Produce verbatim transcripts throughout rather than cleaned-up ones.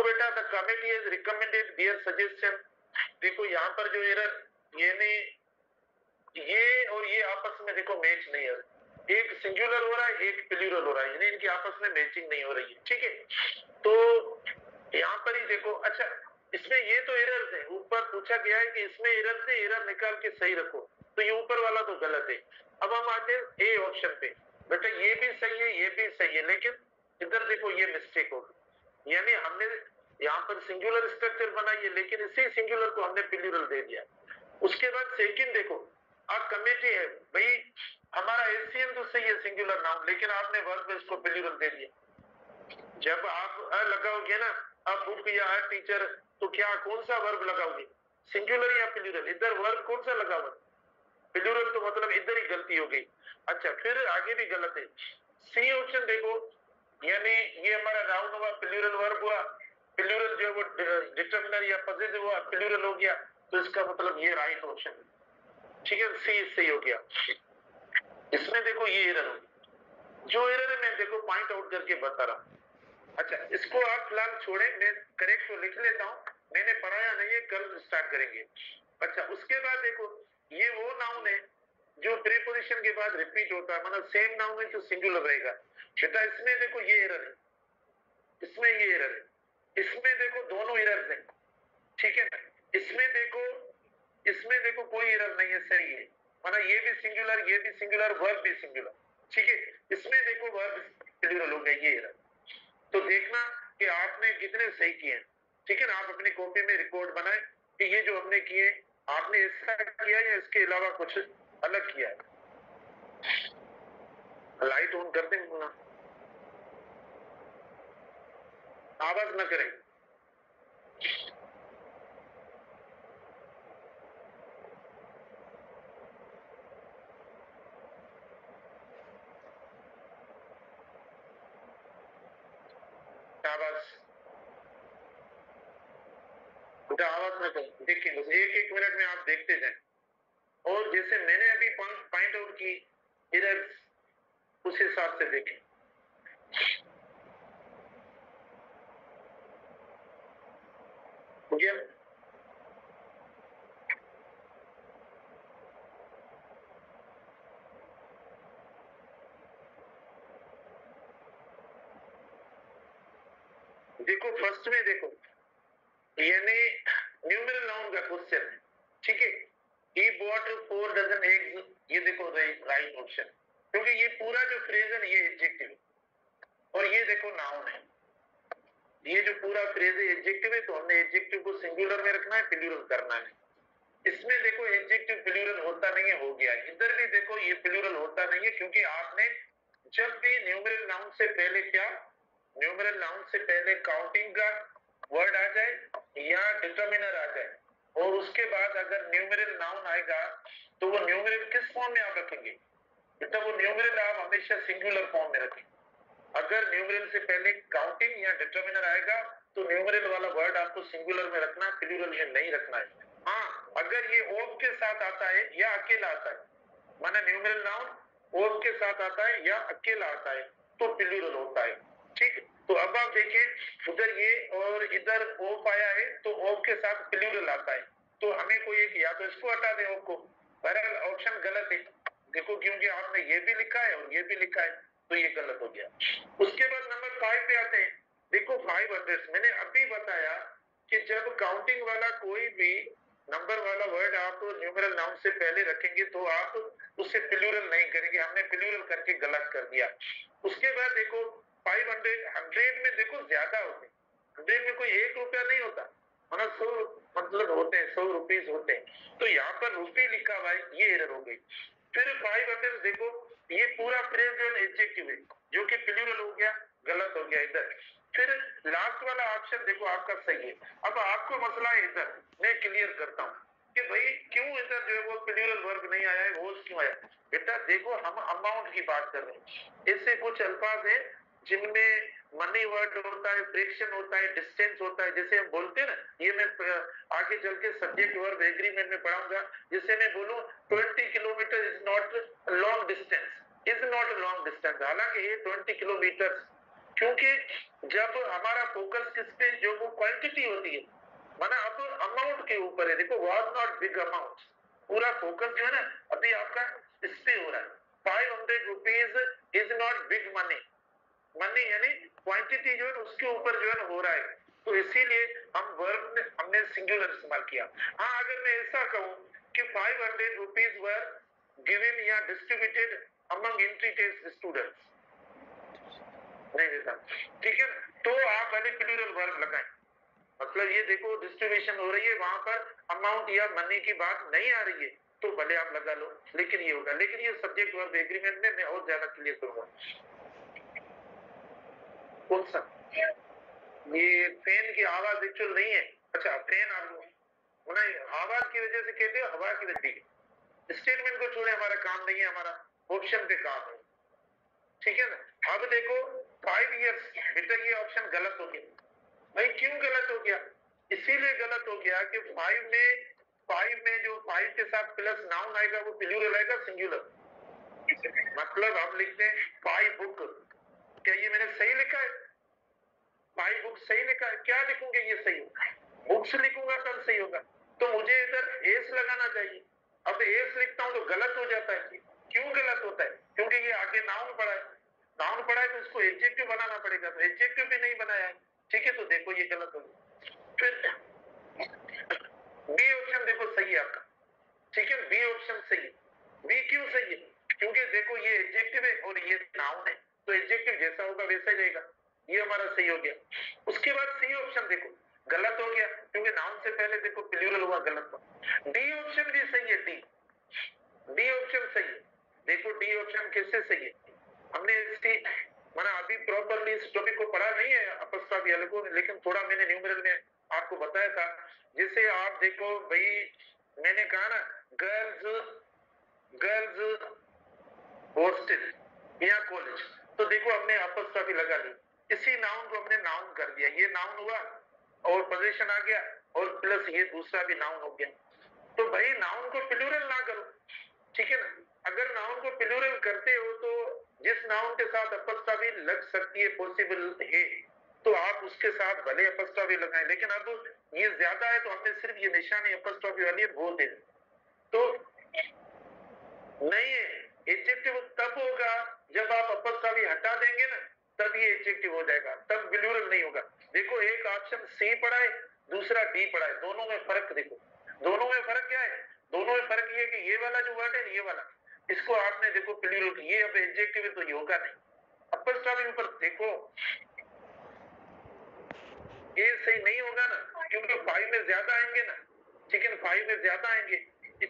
बेटा the committee has recommended their suggestion. देखो यहाँ पर जो एरर यानी ये और ये आपस में देखो मैच नहीं है, एक सिंगुलर हो रहा है एक प्लूरल हो रहा है, यानी इनकी आपस में मैचिंग नहीं हो रही है, ठीक है। तो यहाँ पर ही देखो, अच्छा इसमें ये तो एरर है, ऊपर पूछा गया है कि इसमें एरर से एरर निकाल के सही रखो, तो ये ऊपर वाला तो गलत है। अब हम आते हैं ए ऑप्शन पे, बेटा ये भी सही है ये भी सही है, लेकिन इधर देखो ये मिस्टेक होगी, यानी हमने यहाँ पर सिंगुलर स्ट्रक्चर बनाई है लेकिन इसी सिंगुलर को हमने प्लूरल दे दिया। उसके बाद सेकंड देखो, अब कमिटी है भाई, हमारा एससीएम तो सही है सिंगुलर नाउन, लेकिन आपने वर्ब इसको प्लूरल दे दिया। जब आप अ लगाओगे ना, अब बुक या अ टीचर, तो क्या कौन सा वर्ब लगाओगे, सिंगुलर या प्लूरल? इधर वर्ब कौन सा लगा हुआ, प्लूरल, तो मतलब इधर ही गलती हो गई। अच्छा फिर आगे भी गलत है, सी ऑप्शन देखो, यानी ये हमारा नाउन हुआ, प्लूरल वर्ब हुआ, प्लूरल जो वो डिटरमिनर या पॉजिटिव हुआ, प्लूरल हो गया, तो इसका मतलब ये राइट ऑप्शन है, ठीक है, सी सही हो गया। इसमें देखो ये एरर हो, जो एरर है मैं देखो पॉइंट आउट करके बता रहा हूं। अच्छा इसको आप फिलहाल छोड़े, मैं करेक्ट तो लिख लेता हूं, मैंने पढ़ाया नहीं है, कल स्टार्ट करेंगे। अच्छा उसके बाद देखो, ये वो नाउन है जो प्रीपोजिशन के बाद रिपीट होता है, मतलब सेम नाउन है जो सिंगुलर रहेगा। बेटा इसमें देखो ये एरर है, इसमें ये एरर है, इसमें देखो दोनों एरर है, ठीक है ना। इसमें देखो, इसमें देखो कोई एरर नहीं है, सही है, मतलब ये भी सिंगुलर ये भी सिंगुलर वर्ब भी सिंगुलर, ठीक है। इसमें देखो वर्ब प्लूरल हो गया, ये एरर। तो देखना कि आपने कितने सही किए हैं, ठीक है ना। आप अपनी कॉपी में रिकॉर्ड बनाए कि ये जो हमने किए आपने ऐसा किया या इसके अलावा कुछ अलग किया है। लाइट ऑन कर दें ना, आवाज ना करें। आवाज आवाज ना करें, देखिए बस एक एक मिनट में आप देखते जाए, और जैसे मैंने अभी पॉइंट आउट की एरर्स उस हिसाब से देखें। गया देखो फर्स्ट में देखो, यानी न्यूमेरल नाउन का क्वेश्चन है, ठीक है। he bought four dozen eggs, ये देखो राइट ऑप्शन, क्योंकि ये पूरा जो फ्रेज है ये एडजेक्टिव है, और ये देखो नाउन है, ये जो पूरा फ्रेज है एडजेक्टिव है, तो हमने एडजेक्टिव को सिंगुलर में रखना है, प्लूरल करना है। इसमें देखो एडजेक्टिव प्लूरल होता नहीं है, हो गया। इधर भी देखो ये प्लूरल होता नहीं है, क्योंकि आपने जब भी न्यूमेरल नाउन से पहले क्या, न्यूमेरल नाउन से पहले काउंटिंग का वर्ड आ जाए या डिटरमिनर आ जाए, और उसके बाद अगर न्यूमेरल नाउन आएगा तो वो न्यूमेरल किस फॉर्म में आप रखेंगे, बेटा वो न्यूमेरल आप हमेशा सिंगुलर फॉर्म में रखेंगे। अगर न्यूमेरल से पहले काउंटिंग या डिटरमिनर आएगा तो न्यूमेरल वाला वर्ड आपको सिंगुलर में रखना, प्लूरल में नहीं रखना है। हाँ अगर ये ऑफ के साथ आता है या अकेला आता है, माना न्यूमेरल नाउन ऑफ के साथ आता है या अकेला आता है, तो प्लूरल होता है, ठीक। तो अब आप देखिए, उधर ये और इधर ऑफ आया है तो ऑफ के साथ प्लूरल आता है, तो हमें कोई एक या तो इसको हटा दे ऑफ को, बहरहाल ऑप्शन गलत है, देखो क्योंकि आपने ये भी लिखा है और ये भी लिखा है, तो ये गलत हो गया। उसके बाद नंबर फाइव पे आते हैं, देखो फाइव हंड्रेड मैंने अभी बताया कि जब काउंटिंग वाला कोई भी नंबर वाला वर्ड आप न्यूमेरल नाउन से पहले रखेंगे तो आप उससे प्लूरल नहीं करेंगे, हमने प्लूरल करके गलत कर दिया। उसके बाद देखो फाइव हंड्रेड, हंड्रेड में देखो ज्यादा होते, हंड्रेड में कोई एक रुपया नहीं होता, मतलब सौ मतलब होते हैं, सौ रुपीज होते हैं, तो यहाँ पर रुपये लिखा हुआ है, ये एरर हो गई। फिर फाइव हंड्रेड देखो, ये पूरा फ्रेज एडजेक्टिव है जो कि प्लूरल हो गया, गलत हो गया इधर। फिर लास्ट वाला ऑप्शन देखो आपका सही है। अब आपको मसला है इधर, मैं क्लियर करता हूँ कि भाई क्यों इधर जो है वो प्लूरल वर्ब नहीं आया है, वो क्यों आया। बेटा देखो हम अमाउंट की बात कर रहे हैं, इससे कुछ अल्फाज है जिनमें मनी वर्ड होता है, फ्रैक्शन होता है, डिस्टेंस होता है, जैसे हम बोलते हैं ना, ये मैं आगे चल के सब्जेक्ट वर्ब एग्रीमेंट में पढ़ाऊंगा, जैसे मैं बोलूं twenty kilometre is not long distance, is not long distance, हालांकि ये ट्वेंटी किलोमीटर क्योंकि जब हमारा फोकस किस पे, जो वो क्वांटिटी होती है, माना अब अमाउंट के ऊपर है, देखो वाज नॉट बिग अमाउंट, पूरा फोकस जो है ना अभी आपका इस पे हो रहा है। Five hundred rupees is not big money, money यानी क्वांटिटी जो है उसके ऊपर जो है ना हो रहा है, तो इसीलिए हम वर्ब में हमने सिंगुलर इस्तेमाल किया। हाँ, अगर मैं ऐसा कहूं कि five hundred rupees were given या distributed among entry test students, नहीं देता, ठीक है, तो आप पहले प्लूरल वर्ब लगाएं, मतलब ये देखो डिस्ट्रीब्यूशन हो रही है, वहां पर अमाउंट या मनी की बात नहीं आ रही है, तो भले आप लगा लो, लेकिन ये होगा, लेकिन ये सब्जेक्ट वर्ब एग्रीमेंट में मैं और ज्यादा क्लियर करूंगा। कौन सा? ये फैन की आवाज एक्चुअल नहीं है। अच्छा, फैन आप आवाज की वजह से कहते हो, हवा की वजह से। स्टेटमेंट को छोड़े, हमारा काम नहीं है, हमारा ऑप्शन पे काम है, ठीक है ना। अब देखो फाइव इयर्स, बेटा ये ऑप्शन गलत हो गया। भाई क्यों गलत हो गया? इसीलिए गलत हो गया कि फाइव में फाइव में जो फाइव के साथ प्लस नाउन आएगा वो प्लूरल आएगा सिंगुलर, मतलब हम लिखते हैं फाइव बुक, क्या ये मैंने सही लिखा है? फाइव बुक सही लिखा है, क्या लिखूंगे ये सही होगा, बुक्स लिखूंगा तब सही होगा, तो मुझे इधर एस लगाना चाहिए। अब एस लिखता हूं तो गलत हो जाता है। क्यों गलत होता है? क्योंकि ये आगे नाउन पड़ा है, नाउन पड़ा है तो उसको एडजेक्टिव बनाना पड़ेगा, तो एडजेक्टिव भी नहीं बनाया है, ठीक है, तो देखो ये गलत हो गया। फिर बी ऑप्शन देखो सही है आपका, ठीक है, बी ऑप्शन सही है। बी क्यों सही है? क्योंकि देखो ये एडजेक्टिव है और ये नाउन है, तो एडजेक्टिव जैसा होगा वैसा ही रहेगा, ये हमारा सही हो गया। उसके बाद सी ऑप्शन देखो गलत हो गया, क्योंकि नाउन से पहले देखो प्लूरल हुआ, गलत हुआ। डी ऑप्शन भी सही है, डी डी ऑप्शन सही है। देखो डी ऑप्शन कैसे सही है, हमने इसकी माना अभी प्रॉपरली इस टॉपिक को पढ़ा नहीं है अपस्ट्रॉफी अलगों में, लेकिन थोड़ा मैंने न्यूमेरल में आपको बताया था। जैसे आप देखो भाई, मैंने कहा ना गर्ल्स गर्ल्स हॉस्टल या कॉलेज, तो देखो हमने अपस्ट्रॉफी लगा ली, इसी नाउन को हमने नाउन कर दिया, ये नाउन हुआ और पोजीशन आ गया और प्लस ये दूसरा भी नाउन हो गया। तो भाई नाउन को प्लूरल ना करो, ठीक है ना। अगर नाउन को प्लूरल करते हो तो जिस नाउन के साथ अपस्ट्रॉफी लग सकती है पॉसिबल है, तो आप उसके साथ भले अपस्ट्रॉफी लगाएं, लेकिन अब ये ज्यादा है तो हमने सिर्फ ये निशानी अपस्ट्रॉफी वाली वो दे, तो नहीं है। एडजेक्टिव तब होगा जब आप अपस्ट्रॉफी हटा देंगे ना, तब ये एडजेक्टिव हो जाएगा, तब प्लूरल नहीं होगा। देखो एक ऑप्शन सी पड़ा है, दूसरा डी पड़ा है, दोनों में फर्क देखो, दोनों में फर्क क्या है? दोनों में फर्क ये कि ये वाला जो वर्ड है ये वाला, इसको आपने देखो प्लूरल, ये अब एडजेक्टिव है तो ये होगा नहीं। अपस्ट्रॉफी ऊपर देखो ये सही नहीं होगा ना, क्योंकि फाइव में ज्यादा आएंगे ना, ठीक है, फाइव में ज्यादा आएंगे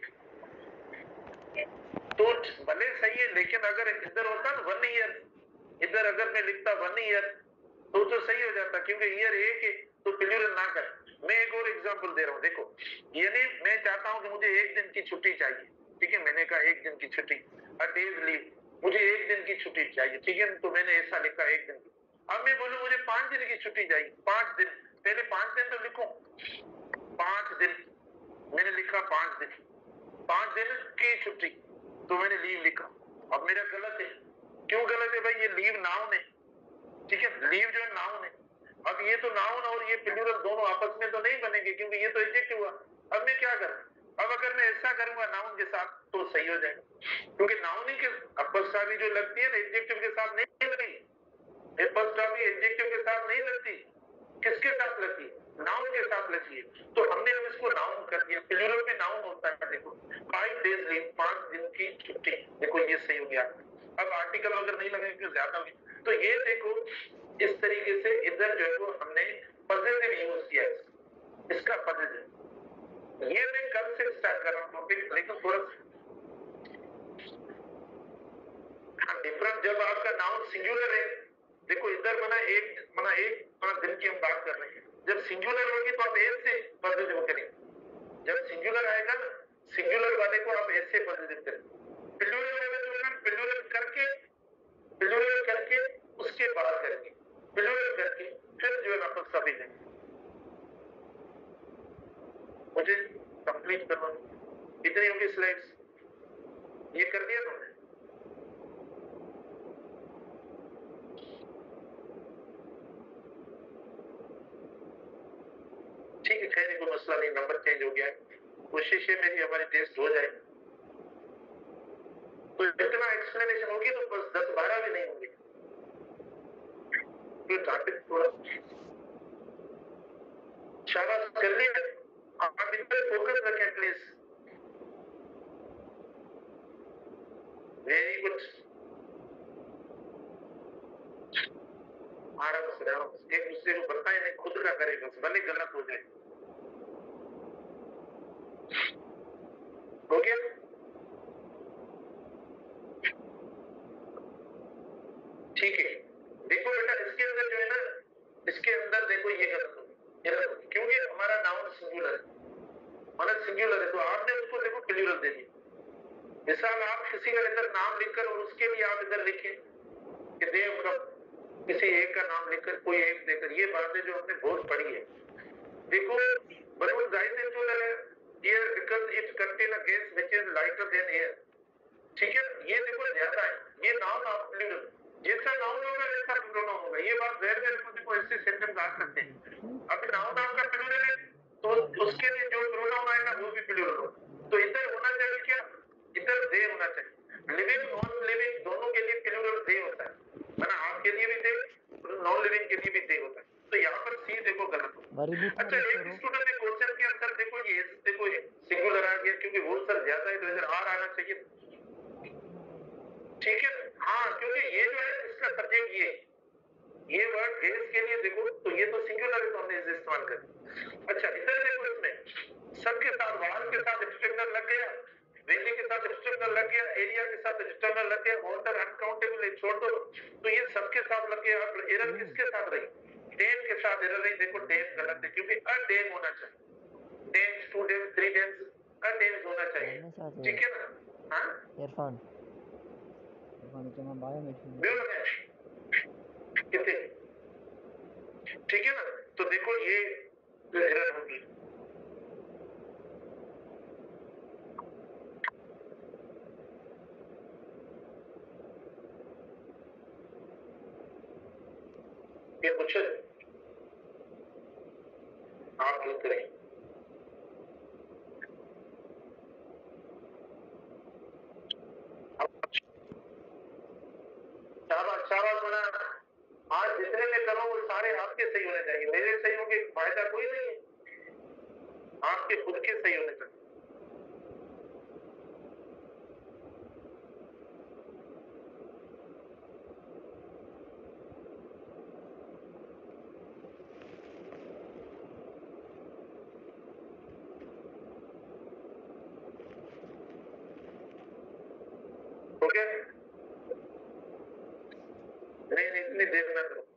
तो भले सही है, लेकिन अगर इधर होता ना वन ईयर, इधर अगर मैं लिखता वन ईयर तो तो सही हो जाता, क्योंकि ईयर एक है तो प्लूरल ना कर। मैं एक और एग्जांपल दे रहा हूँ, देखो यानी मैं चाहता हूँ कि मुझे एक दिन की छुट्टी चाहिए, ठीक है, मैंने कहा एक दिन की छुट्टी, अ डेज लीव, मुझे एक दिन की छुट्टी चाहिए, ठीक है, तो मैंने ऐसा लिखा एक दिन की। अब मैं बोलूं मुझे पांच दिन की छुट्टी चाहिए, पांच दिन, पहले पांच दिन तो लिखो, पांच दिन, मैंने लिखा पांच दिन, पांच दिन की छुट्टी, तो मैंने लीव लिखा। अब मेरा गलत है, क्यों गलत है भाई? ये लीव नाउन है, ठीक है, लीव जो है नाउन है। अब ये तो नाउन और ये प्लूरल दोनों आपस में तो नहीं बनेंगे, क्योंकि ये तो एडजेक्टिव हुआ। अब मैं क्या करूं? अब अगर मैं ऐसा करूंगा नाउन के साथ तो सही हो जाएगा, क्योंकि नाउन ही के अपस्ट्रॉफी जो लगती है ना एडजेक्टिव के साथ नहीं लगती, अपस्ट्रॉफी एडजेक्टिव के साथ नहीं लगती, किसके साथ लगती है? नाउन के साथ लगती है। तो हमने अब इसको नाउन कर दिया, प्लूरल में नाउन होता है, देखो फाइव डेज लीव, पांच दिन की छुट्टी, देखो ये सही हो गया। अब आर्टिकल अगर नहीं लगेगा तो ज्यादा होगी, तो ये देखो इस तरीके से इधर जो है वो हमने पॉजिटिव यूज किया है, इसका पॉजिटिव। ये मैं कल से स्टार्ट कर रहा हूँ टॉपिक, लेकिन थोड़ा डिफरेंट, जब आपका नाउन सिंगुलर है, देखो इधर मना एक मना एक मना दिन की हम बात कर रहे हैं, जब सिंगुलर होगी तो आप एस से पॉजिटिव करेंगे, जब सिंगुलर आएगा ना सिंगुलर वाले को आप एस से पॉजिटिव करें, प्लूरल में तो प्लूरल करके प्लूरल करके उसके बाद करेंगे, प्लूरल करके फिर जो है ना सभी देंगे। मुझे कंप्लीट करना, इतनी होगी स्लाइड्स, ये कर दिया तुमने? ठीक है, खैर कोई मसला नहीं, नंबर चेंज हो गया है, कोशिश है मेरी हमारी टेस्ट हो जाए, तो इतना एक्सप्लेनेशन होगी तो बस दस बारह भी नहीं होंगे, ये टॉपिक थोड़ा शाबाश कर लिया, आप इन पर फोकस रखें प्लीज, वेरी गुड, आराम से आराम से एक दूसरे को बताए नहीं, खुद का करे बस, भले गलत हो जाए, हो गया? ठीक है, देखो बेटा इसके अंदर जो है ना, इसके अंदर देखो ये गलत हो, क्योंकि हमारा नाउन सिंगुलर है, मतलब सिंगुलर है, तो आपने उसको देखो प्लूरल दे दिया, मिसाल आप किसी का इधर नाम लिखकर और उसके लिए आप इधर लिखें कि देव का किसी एक का नाम लिखकर कोई एक देकर, ये बातें जो हमने बहुत पढ़ी है, देखो बट जाहिर है जो है here because it contain a gas which is lighter than air, ठीक है, ये देखो ज्यादा है, ये नाउन आप प्लूरल, जैसा नाउन होगा वैसा प्रोनाउन होगा, ये बात वेर वेर को ऐसे सेंटेंस आ सकते हैं, अब नाउन आपका प्लूरल है तो उसके लिए जो प्रोनाउन आएगा वो भी प्लूरल होगा, तो इधर होना चाहिए क्या, इधर दे होना चाहिए, लिविंग नॉन लिविंग दोनों के लिए प्लूरल दे होता है, माना आपके लिए भी दे नॉन लिविंग के लिए भी दे होता है, तो यहाँ पर सी देखो गलत हो, अच्छा एक स्टूडेंट ने क्वेश्चन के अंदर देखो ये देखो सिंगुलर आ गया क्योंकि वो सर ज्यादा है तो इधर आर आना चाहिए, ठीक है, हाँ क्योंकि ये जो है इसका सब्जेक्ट ये ये वर्ड गैस के लिए देखो तो ये तो सिंगुलर है तो हमने इसे इस्तेमाल कर, अच्छा इधर देखो इसमें सबके साथ वाल के साथ एक्सटेंडर लग गया, वैली के साथ एक्सटेंडर लग गया, एरिया के साथ एक्सटेंडर लग गया, ऑर्डर अनकाउंटेबल है छोड़ दो, तो ये सबके साथ लग गया, अब एरर किसके साथ रही, डेम के साथ एरर रही, देखो डेम गलत है क्योंकि अ डेम होना चाहिए, dams two dams three dams a dams होना चाहिए, ठीक है ना, हाँ इरफान इरफान के नाम बायो में कितने, ठीक है ना, तो देखो ये एरर होगी, ये कुछ आप लिख रहे शाबाश शाबाश बना, आज जितने में करो वो सारे आपके सही होने चाहिए, मेरे सही होने का फायदा कोई नहीं है, आपके खुद के सही होने चाहिए, ओके, नहीं नहीं इतनी देर में करो,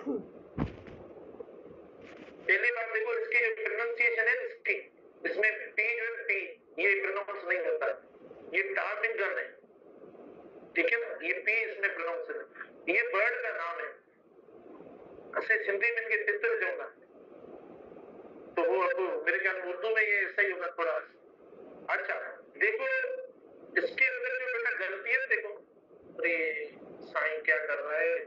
पहली बात देखो इसकी जो प्रोनाउंसिएशन है इसकी, इसमें पी जो है पी ये प्रोनाउंस नहीं होता, ये टार्मिंगन है, ठीक है ना, ये पी इसमें प्रोनाउंस है, ये बर्ड का नाम है, ऐसे सिंधी में इनके चित्र जो होगा तो वो अब मेरे ख्याल में उर्दू में ये सही होगा थोड़ा, अच्छा देखो इसके अंदर जो बेटा गलती है देखो, अरे साईं क्या कर रहा है,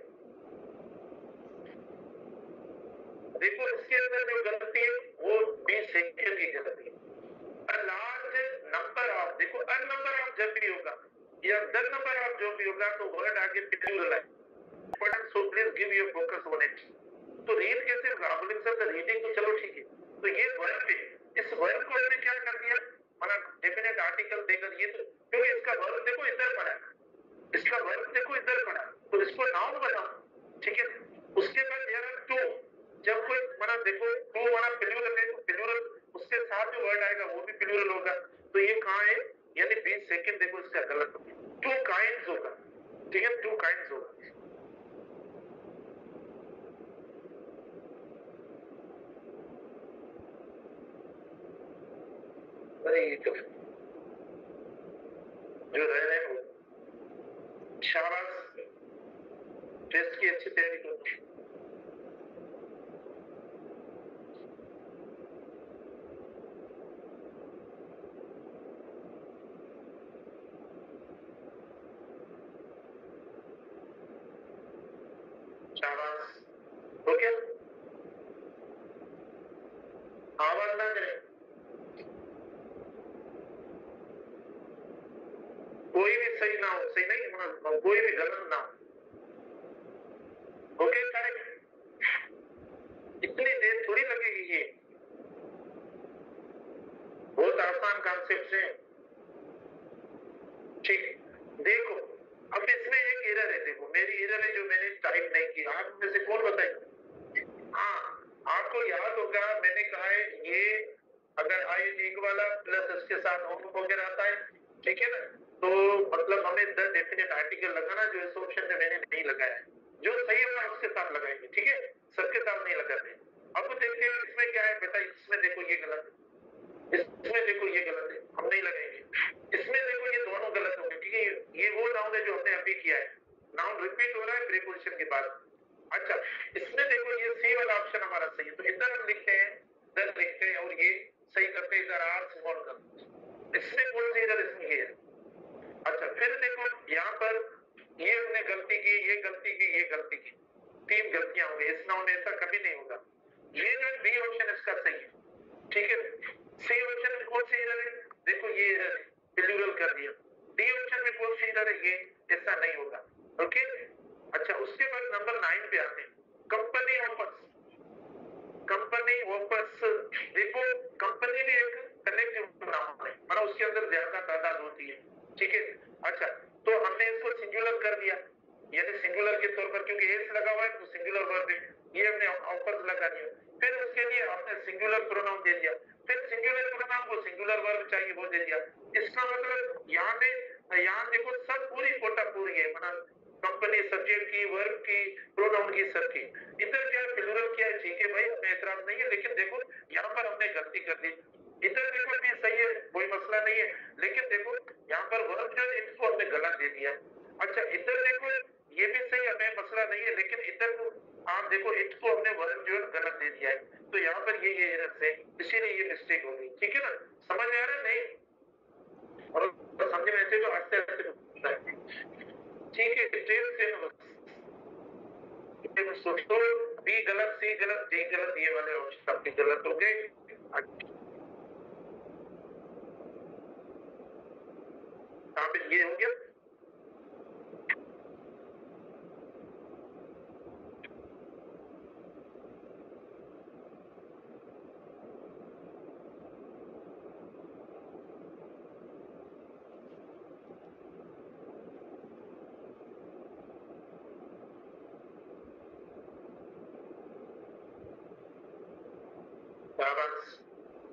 देखो इसके अंदर जो गलती है वो बीस सेकंड की गलती है, अ लार्ज नंबर ऑफ, देखो अ नंबर ऑफ जब भी होगा या द नंबर ऑफ जो भी होगा तो वर्ड आगे प्लूरल है, but so please give your focus on it, तो रीड कैसे होगा, आप बोलेंगे सर रीडिंग तो चलो ठीक है, तो ये वर्ड पे इस वर्ड को हमने क्या कर दिया, माना डेफिनेट आर्टिकल देकर ये तो, क्योंकि इसका वर्ड देखो इधर पड़ा है, इसका वर्ड देखो इधर पड़ा, तो इसको नाउन बनाओ, ठीक है, उसके बाद देयर आर टू, जब कोई माना देखो टू माना प्लूरल है तो प्लूरल उसके साथ जो वर्ड आएगा वो भी प्लूरल होगा, तो ये कहाँ है, यानी बीस सेकंड देखो इसका गलत हो गया, टू काइंड्स होगा, ठीक है, टू काइंड्स होगा, अरे ये तो जो रह रहे हैं शाबाश, टेस्ट की अच्छी तैयारी करो, शाबाश, हो गया, आवाज ना करे, कोई भी सही ना हो, सही नहीं मतलब कोई भी गलत ना हो। ओके करेक्ट, इतनी देर थोड़ी लगेगी, ये बहुत आसान कॉन्सेप्ट है। ठीक, देखो अब इसमें एक एरर है, देखो मेरी एरर है जो मैंने टाइप नहीं की, आप में से कौन बताए? हाँ, आपको याद होगा मैंने कहा है ये अगर आई एक वाला प्लस इसके साथ होम वगैरह आता है, ठीक है ना, तो मतलब हमें द डेफिनेट आर्टिकल लगाना, जो इस ऑप्शन में मैंने नहीं लगाया है, जो सही होगा उसके साथ लगाएंगे, ठीक है, सबके साथ नहीं लगाते। अब देखते हैं इसमें क्या है बेटा, इसमें देखो ये गलत है, इसमें देखो ये गलत है, हम नहीं लगाएंगे। इसमें देखो ये दोनों गलत हो गए, ठीक है, ये वो नाउन है जो हमने अभी किया है, नाउन रिपीट हो रहा है प्रीपोजिशन के बाद। अच्छा, इसमें देखो ये सी वाला ऑप्शन हमारा सही है, तो इधर हम लिखते हैं, इधर लिखते हैं और ये सही करते हैं, इधर आर स्मॉल कर, इसमें कौन सी इधर इसमें ये है। अच्छा, फिर देखो यहाँ पर ये हमने गलती की, ये गलती की, ये गलती की, तीन गलतियां हो गई, इस नाउन में ऐसा कभी नहीं होगा। ये जो बी ऑप्शन इसका सही है, ठीक है। सी ऑप्शन में कौन सी इधर है, देखो ये प्लूरल कर दिया। डी ऑप्शन में कौन सी इधर है, ये ऐसा नहीं होगा, ओके। अच्छा, उसके बाद नंबर नाइन पे आते हैं, कंपनी ऑफर्स, कंपनी ऑफर्स, देखो कंपनी भी एक कनेक्टिव नाउन है, मतलब उसके अंदर ज्यादा तादाद होती है, ठीक है। अच्छा, तो हमने इसको सिंगुलर कर दिया, यानी सिंगुलर के तौर पर, क्योंकि एस लगा हुआ है तो सिंगुलर वर्ब है, ये हमने ऑफर्स लगा दिया। फिर उसके लिए हमने सिंगुलर प्रोनाउन दे दिया, फिर सिंगुलर प्रोनाउन को सिंगुलर वर्ब चाहिए वो दे दिया। इसका मतलब यहाँ पे यहाँ देखो सब पूरी कोटा पूरी है, मतलब कंपनी सब्जेक्ट की, वर्ब की, प्रोनाउन की, सब की। इधर क्या प्लूरल क्या है, ठीक है भाई, हमें एतराज नहीं है, लेकिन देखो यहाँ पर हमने गलती कर दी। इधर देखो भी सही है, कोई मसला नहीं है, लेकिन देखो यहाँ पर वर्ब जो है इसको हमने गलत दे दिया। अच्छा, इधर देखो ये भी सही, हमें मसला नहीं है, लेकिन इधर आप देखो इसको हमने वर्ब जो है गलत दे दिया है, तो यहाँ पर ये ये एरर है, इसीलिए ये मिस्टेक हो गई, ठीक है ना, समझ में आ रहा है नहीं? और समझ में ऐसे तो हंसते हंसते, ठीक है, डिटेल से बस सोचो, बी गलत, सी गलत, डी गलत, ये वाले ऑप्शन आपके गलत हो गए। कहाँ पे ये हो गया, शाबाश।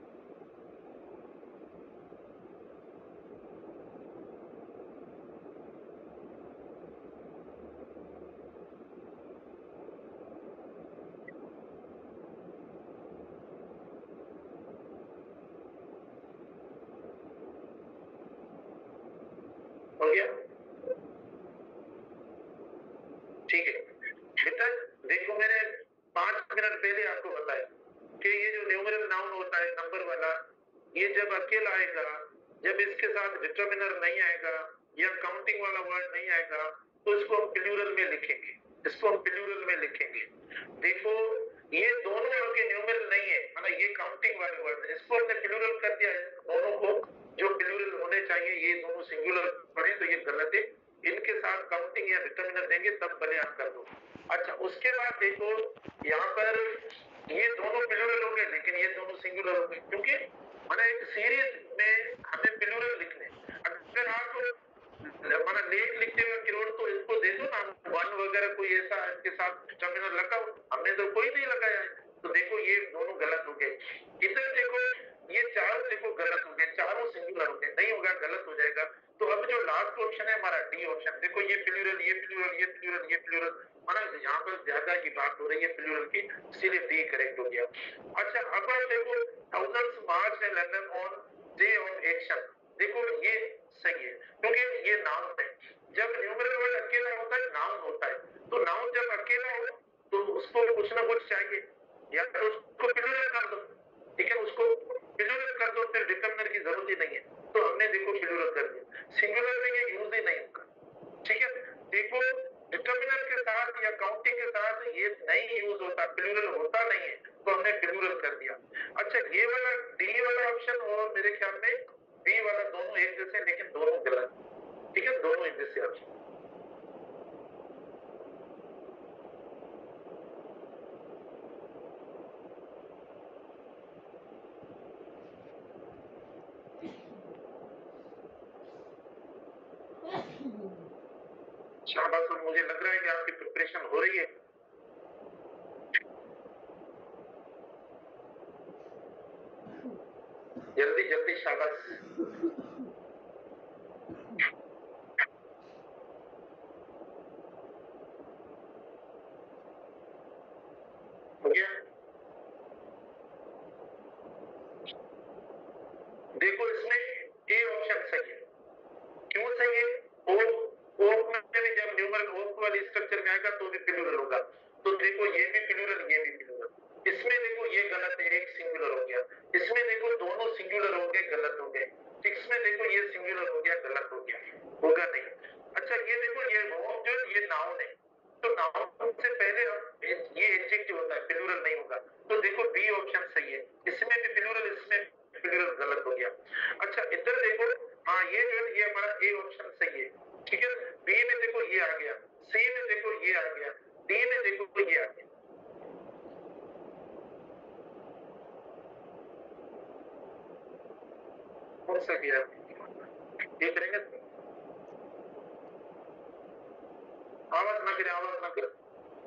हो गया, ठीक है बेटा। देखो मैंने पांच मिनट पहले आपको बताया कि ये जो न्यूमरल नाउन होता है नंबर वाला, ये जब अकेला आएगा, जब इसके साथ डिटर्मिनर नहीं आएगा या काउंटिंग वाला वर्ड नहीं आएगा, तो इसको हम प्लूरल में लिखेंगे, इसको हम प्लूरल में लिखेंगे। देखो ये दोनों आपके न्यूमरल नहीं है, मतलब ये काउंटिंग वाले वर्ड है, इसको हमने प्लूरल कर दिया है, दोनों को जो प्लूरल होने चाहिए ये दोनों सिंगुलर पड़े, तो ये गलत है, इनके साथ काउंटिंग या डिटर्मिनर देंगे तब भले आप कर दो। अच्छा, उसके बाद देखो यहाँ पर ये दोनों प्लूरल हो गए, लेकिन ये दोनों सिंगुलर हो गए, क्योंकि माना एक सीरीज में हमें प्लूरल लिखने, अगर आप माना लेख लिखते हुए किरोड़, तो इसको दे दो ना वन वगैरह, कोई ऐसा इसके साथ डिटर्मिनर लगाओ, हमने तो कोई नहीं लगाया है, तो देखो ये दोनों गलत हो गए। इधर देखो ये चारों देखो गलत हो गए, चारों सिंगुलर हो गए, नहीं होगा, गलत हो जाएगा। तो अब जो लास्ट ऑप्शन है हमारा डी ऑप्शन, देखो ये प्लूरल, ये प्लूरल, ये प्लूरल, ये प्लूरल, माना यहाँ पर ज्यादा की बात हो रही है प्लूरल की, इसीलिए डी करेक्ट हो गया। अच्छा, अब आप देखो thousands march in London on day of action, देखो ये सही है, क्योंकि ये नाउन है, जब न्यूमरल वर्ड अकेला होता है नाउन होता है, तो नाउन जब अकेला हो तो उसको कुछ ना कुछ चाहिए, या तो उसको प्लूरल कर दो, ठीक है, उसको प्लूरल कर दो, फिर डिटर्मिनर की जरूरत ही नहीं है, तो हमने देखो प्लूरल कर दिया, सिंगुलर में ये यूज ही नहीं होगा, ठीक है। देखो डिटर्मिनर के साथ या काउंटिंग के साथ ये नहीं यूज होता, प्लूरल होता नहीं है, तो हमने प्लूरल कर दिया। अच्छा ये वाला डी वाला ऑप्शन और मेरे ख्याल में बी वाला दोनों एक जैसे, लेकिन दोनों गलत। ठीक है, दोनों एक जैसे ऑप्शन। शाबाश, और मुझे लग रहा है कि आपकी प्रिपरेशन हो रही है। जल्दी जल्दी, शाबाश। हो गया? देखो इसमें ए ऑप्शन सही है। क्यों सही है? ओप ओप में जब न्यूमरल ओप वाली स्ट्रक्चर में आएगा तो भी प्लूरल होगा। तो देखो ये भी प्लूरल, ये भी प्लूरल। इसमें देखो ये गलत है, एक सिंगुलर हो गया। इसमें देखो दोनों सिंगुलर हो गए, गलत हो गए। इसमें देखो ये सिंगुलर हो गया, गलत हो गया, होगा नहीं। अच्छा ये देखो ये वर्ब जो ये नाउन है, तो नाउन से पहले ये एडजेक्टिव होता है, प्लूरल नहीं होगा। तो देखो बी ऑप्शन सही है। इसमें भी प्लूरल, इसमें प्लूरल गलत हो गया। अच्छा इधर देखो, हाँ ये जो है ये हमारा ए ऑप्शन सही है। ठीक है, बी में देखो ये आ गया, सी में देखो ये आ गया, डी में देखो ये आ गया। कौन सा गया ये करेंगे? आवाज ना करे, आवाज ना करे।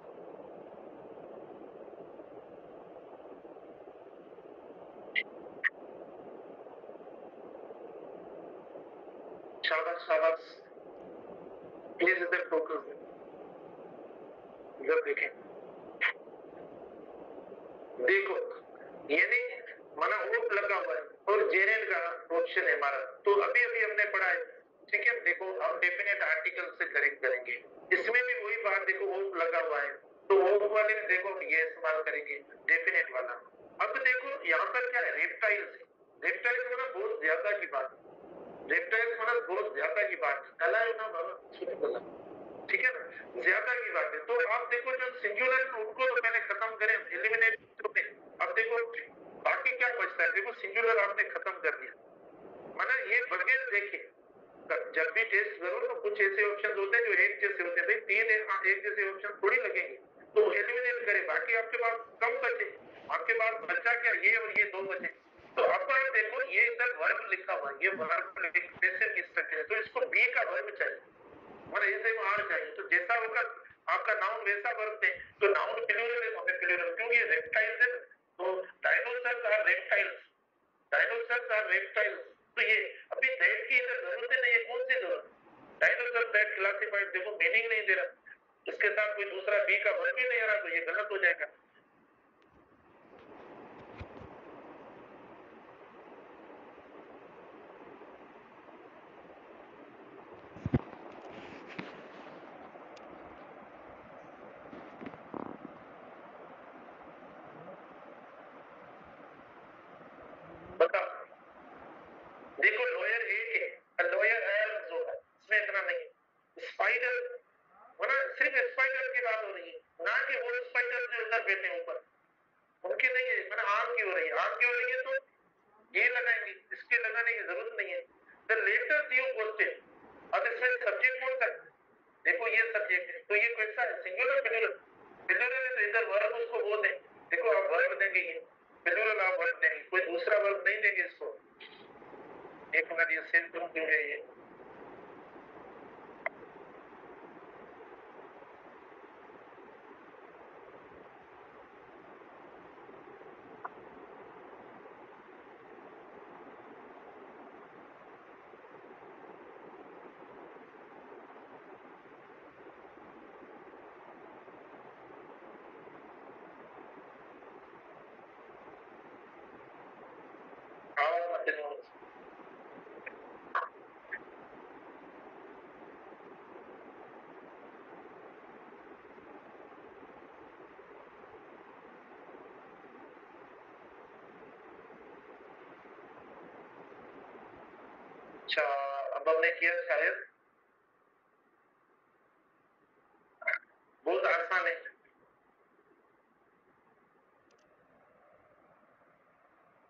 शाबाश शाबाश, प्लीज इधर फोकस, इधर देखें। देखो यानी माना ओप लगा हुआ है और जेरेन का ऑप्शन है हमारा, तो अभी अभी हमने पढ़ा है। ठीक है, देखो हम डेफिनेट आर्टिकल से करेक्ट करेंगे। इसमें भी वही बात, देखो ओप लगा हुआ है तो ओप वाले में देखो ये इस्तेमाल करेंगे डेफिनेट वाला। अब देखो यहाँ पर क्या है, रेप्टाइल्स। रेप्टाइल्स मतलब बहुत ज्यादा की बात, रेप्टाइल्स मतलब बहुत ज्यादा की बात, कला है ना बाबा, ठीक है ना, ज्यादा की बात है। तो आप देखो जो सिंगुलर उनको तो मैंने खत्म करे, एलिमिनेट होते। अब देखो बाकी क्या बचता है, देखो सिंगुलर आपने खत्म कर दिया, मतलब ये बगैर देखे जब भी टेस्ट करो तो कुछ ऐसे ऑप्शन होते हैं जो एक जैसे होते हैं। भाई तीन एक जैसे ऑप्शन थोड़ी लगेंगे, तो एलिमिनेट करे, बाकी आपके पास कम बचे। आपके पास बचा क्या, ये और ये दो बचे। तो अब आप देखो ये इधर वर्ब लिखा हुआ है, ये वर्ब पैसिव की स्ट्रक्चर है, तो इसको बी का वर्ब चाहिए, मतलब ऐसे में आर चाहिए। तो जैसा होगा आपका नाउन वैसा वर्ब दे। तो नाउन प्लूरल है, हमें प्लूरल, क्योंकि ये रेप्टाइल्स है। तो dinosaurs are reptiles, dinosaurs are reptiles. तो ये अभी दैट की इधर जरूरत नहीं है, कौन सी जरूरत? डायनोसर दैट क्लासिफाइड, देखो मीनिंग नहीं दे रहा, इसके साथ कोई दूसरा बी का वर्ब ही नहीं आ रहा, तो ये गलत हो जाएगा। बताओ, देखो लॉयर एक है, लॉयर एल्स होगा, इसमें इतना नहीं। स्पाइडर मतलब सिर्फ स्पाइडर की बात हो रही है, ना कि वो स्पाइडर जो उधर बैठे ऊपर, उनकी नहीं है, मतलब आम की हो रही है। आम की हो रही है तो ये लगाएंगे, इसके लगाने की जरूरत नहीं है। द लेटर ड्यू क्वेश्चन, अब इसमें सब्जेक्ट कौन सा है? देखो ये सब्जेक्ट है, तो ये कैसा है, सिंगुलर प्लूरल? प्लूरल है तो इधर वर्ब उसको वो दे। देखो आप वर्ब देंगे, ये प्लूरल आप वर्ब देंगे, कोई दूसरा वर्ब नहीं देंगे इसको। एक मिनट ये सेव करूं क्यों है ये, आवाज मत देना। अच्छा अब हमने किया शायद, बहुत आसान है।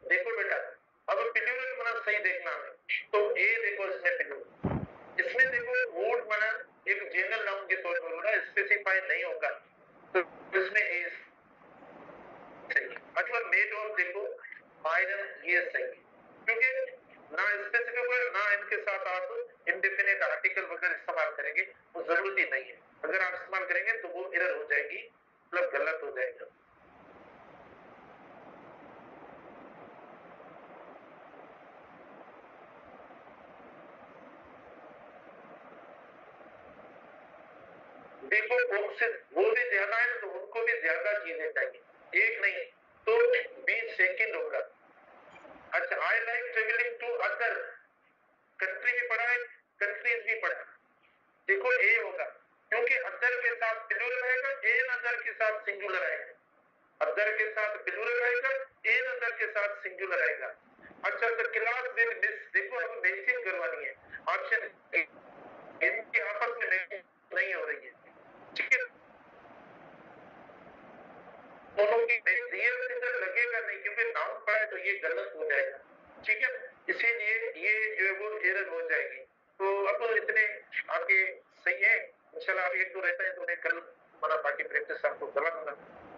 देखो बेटा, अब प्लूरल मनन सही देखना है, तो ए देखो इसमें प्लूरल, इसमें देखो वुड मनन एक जनरल नाउन के तौर पर हो रहा है, स्पेसिफाई नहीं होगा, तो इसमें ए सही। अथवा मेड ऑफ देखो आयरन, ये सही, क्योंकि ना स्पेसिफिक है ना इनके साथ आप इंडेफिनिट आर्टिकल वगैरह इस्तेमाल करेंगे, वो जरूरी नहीं है। अगर आप इस्तेमाल करेंगे तो वो एरर हो जाएगी, मतलब गलत हो जाएगा। देखो ऑक्सीजन वो भी ज्यादा है तो उनको भी ज्यादा चीजें चाहिए, एक नहीं तो बीस सेकंड होगा। अच्छा, I like travelling to other country भी पढ़ा है, कंट्रीज भी पढ़ा है। देखो ए होगा, क्योंकि अदर के साथ प्लूरल आएगा, एन अदर के साथ सिंगुलर आएगा। अदर के साथ प्लूरल आएगा, एन अदर के साथ सिंगुलर आएगा। अच्छा, तो क्लास विल मिस, देखो अब मैचिंग करवानी है, ऑप्शन इनकी आपस में मैचिंग नहीं हो रही है, ठीक है, दोनों की रियल सिंगल लगेगा नहीं, क्योंकि नाउन पढ़ा है तो ये गलत हो जाएगा, ठीक है, इसीलिए ये जो है वो एरर हो जाएगी। तो अब इतने आपके सही है, इंशाल्लाह आप एक दो रहता है तो मैं कल मतलब बाकी प्रैक्टिस आपको करवा दूंगा।